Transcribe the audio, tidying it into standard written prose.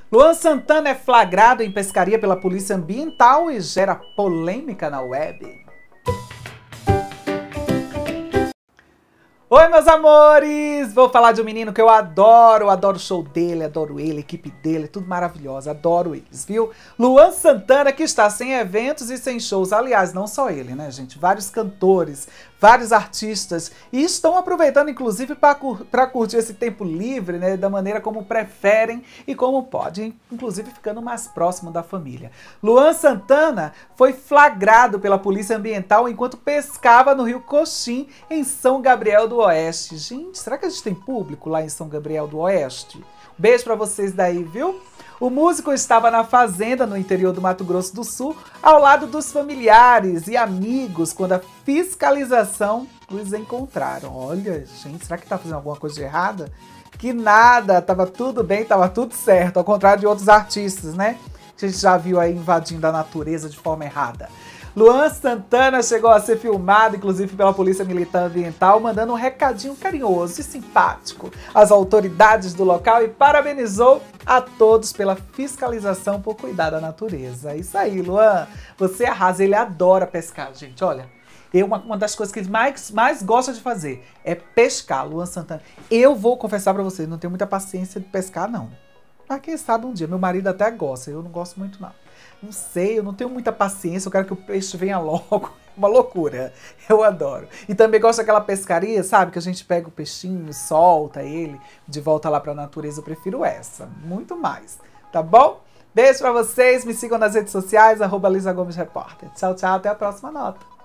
Luan Santana é flagrado em pescaria pela Polícia Ambiental e gera polêmica na web. Oi, meus amores! Vou falar de um menino que eu adoro o show dele, adoro ele, a equipe dele, tudo maravilhoso, adoro eles, viu? Luan Santana, que está sem eventos e sem shows, aliás, não só ele, né, gente? Vários cantores, vários artistas, e estão aproveitando, inclusive, para curtir esse tempo livre, né, da maneira como preferem e como podem, inclusive ficando mais próximo da família. Luan Santana foi flagrado pela Polícia Ambiental enquanto pescava no Rio Coxim, em São Gabriel do Oeste. Gente, será que a gente tem público lá em São Gabriel do Oeste? Beijo pra vocês daí, viu? O músico estava na fazenda no interior do Mato Grosso do Sul, ao lado dos familiares e amigos, quando a fiscalização os encontraram. Olha, gente, será que tá fazendo alguma coisa de errada? Que nada, tava tudo bem, tava tudo certo, ao contrário de outros artistas, né? Que a gente já viu aí invadindo a natureza de forma errada. Luan Santana chegou a ser filmado, inclusive pela Polícia Militar Ambiental, mandando um recadinho carinhoso e simpático às autoridades do local e parabenizou a todos pela fiscalização por cuidar da natureza. Isso aí, Luan, você arrasa, ele adora pescar, gente, olha. Uma das coisas que ele mais gosta de fazer é pescar, Luan Santana. Eu vou confessar pra vocês, não tenho muita paciência de pescar, não. Mas quem sabe um dia, meu marido até gosta, eu não gosto muito, não. Não sei, eu não tenho muita paciência, eu quero que o peixe venha logo. Uma loucura, eu adoro. E também gosto daquela pescaria, sabe? Que a gente pega o peixinho, solta ele de volta lá pra natureza. Eu prefiro essa, muito mais, tá bom? Beijo pra vocês, me sigam nas redes sociais, @LisaGomesRepórter. Tchau, tchau, até a próxima nota.